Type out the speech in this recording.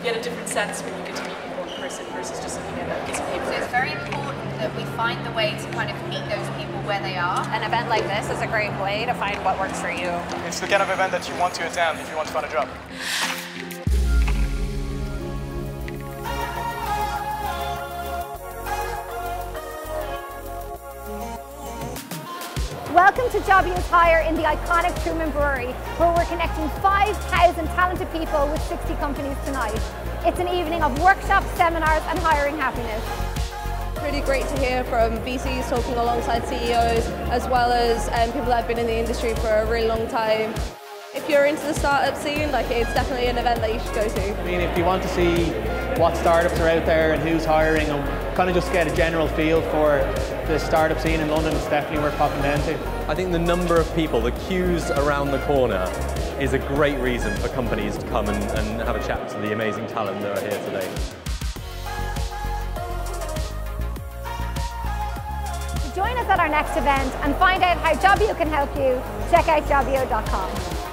get a different sense when you get to meet people in person versus just looking at a piece of paper. So it's very important that we find the way to kind of meet those people where they are. An event like this is a great way to find what works for you. It's the kind of event that you want to attend if you want to find a job. Welcome to Jobio's Hire in the iconic Truman Brewery, where we're connecting 5,000 talented people with 60 companies tonight. It's an evening of workshops, seminars and hiring happiness. Really great to hear from VCs talking alongside CEOs, as well as people that have been in the industry for a really long time. If you're into the startup scene, it's definitely an event that you should go to. I mean, if you want to see what startups are out there and who's hiring and kind of just get a general feel for the startup scene in London, it's definitely worth popping down to. I think the number of people, the queues around the corner, is a great reason for companies to come and have a chat to the amazing talent that are here today. Join us at our next event and find out how Jobio can help you. Check out jobio.com.